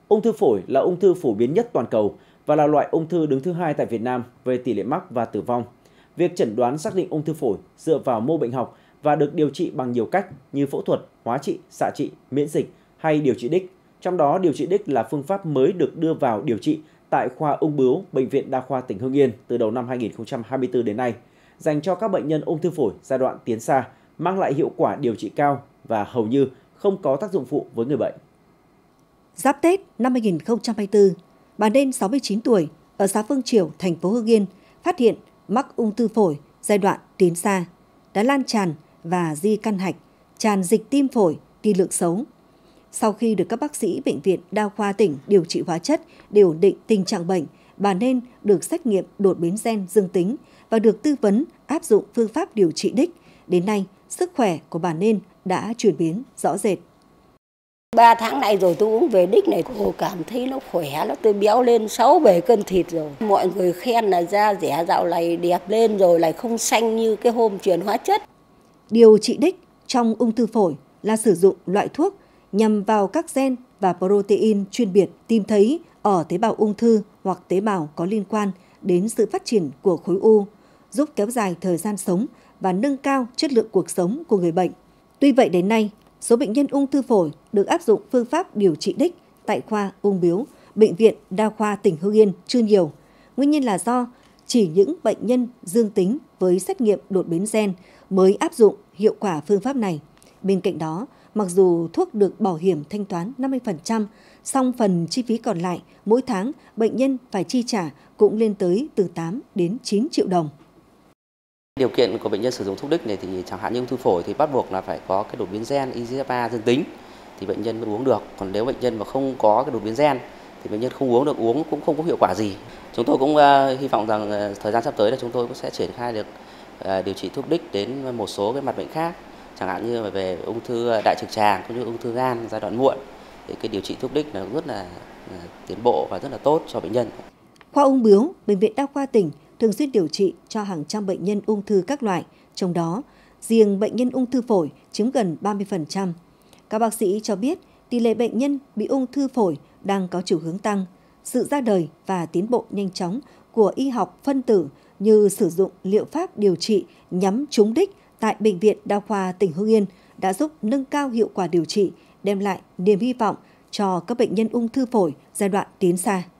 Ung thư phổi là ung thư phổ biến nhất toàn cầu và là loại ung thư đứng thứ hai tại Việt Nam về tỷ lệ mắc và tử vong. Việc chẩn đoán xác định ung thư phổi dựa vào mô bệnh học và được điều trị bằng nhiều cách như phẫu thuật, hóa trị, xạ trị, miễn dịch hay điều trị đích. Trong đó, điều trị đích là phương pháp mới được đưa vào điều trị tại khoa ung bướu Bệnh viện Đa khoa tỉnh Hưng Yên từ đầu năm 2024 đến nay, dành cho các bệnh nhân ung thư phổi giai đoạn tiến xa, mang lại hiệu quả điều trị cao và hầu như không có tác dụng phụ với người bệnh. Giáp Tết năm 2024, bà Nên 69 tuổi ở xã Phương Triểu, thành phố Hưng Yên phát hiện mắc ung thư phổi giai đoạn tiến xa, đã lan tràn và di căn hạch, tràn dịch tim phổi, tiên lượng xấu. Sau khi được các bác sĩ Bệnh viện Đa khoa tỉnh điều trị hóa chất để ổn định tình trạng bệnh, bà Nên được xét nghiệm đột biến gen dương tính và được tư vấn áp dụng phương pháp điều trị đích. Đến nay, sức khỏe của bà Nên đã chuyển biến rõ rệt. 3 tháng nay rồi tôi uống về đích này, cô cảm thấy nó khỏe lắm, tôi béo lên 6-7 cân thịt rồi. Mọi người khen là da dẻ dạo này đẹp lên rồi, lại không xanh như cái hôm truyền hóa chất. Điều trị đích trong ung thư phổi là sử dụng loại thuốc nhằm vào các gen và protein chuyên biệt tìm thấy ở tế bào ung thư hoặc tế bào có liên quan đến sự phát triển của khối u, giúp kéo dài thời gian sống và nâng cao chất lượng cuộc sống của người bệnh. Tuy vậy đến nay, số bệnh nhân ung thư phổi được áp dụng phương pháp điều trị đích tại khoa ung bướu Bệnh viện Đa khoa tỉnh Hưng Yên chưa nhiều. Nguyên nhân là do chỉ những bệnh nhân dương tính với xét nghiệm đột biến gen mới áp dụng hiệu quả phương pháp này. Bên cạnh đó, mặc dù thuốc được bảo hiểm thanh toán 50%, song phần chi phí còn lại mỗi tháng bệnh nhân phải chi trả cũng lên tới từ 8 đến 9 triệu đồng. Điều kiện của bệnh nhân sử dụng thuốc đích này thì chẳng hạn như ung thư phổi thì bắt buộc là phải có cái đột biến gen IGF-1 dương tính thì bệnh nhân mới uống được. Còn nếu bệnh nhân mà không có cái đột biến gen thì bệnh nhân không uống được, uống cũng không có hiệu quả gì. Chúng tôi cũng hy vọng rằng thời gian sắp tới là chúng tôi cũng sẽ triển khai được điều trị thuốc đích đến một số cái mặt bệnh khác, chẳng hạn như về ung thư đại trực tràng cũng như ung thư gan giai đoạn muộn. Thì cái điều trị thuốc đích là rất là tiến bộ và rất là tốt cho bệnh nhân. Khoa ung bướu Bệnh viện Đa khoa tỉnh thường xuyên điều trị cho hàng trăm bệnh nhân ung thư các loại, trong đó riêng bệnh nhân ung thư phổi chiếm gần 30%. Các bác sĩ cho biết tỷ lệ bệnh nhân bị ung thư phổi đang có chiều hướng tăng. Sự ra đời và tiến bộ nhanh chóng của y học phân tử như sử dụng liệu pháp điều trị nhắm trúng đích tại Bệnh viện Đa khoa tỉnh Hưng Yên đã giúp nâng cao hiệu quả điều trị, đem lại niềm hy vọng cho các bệnh nhân ung thư phổi giai đoạn tiến xa.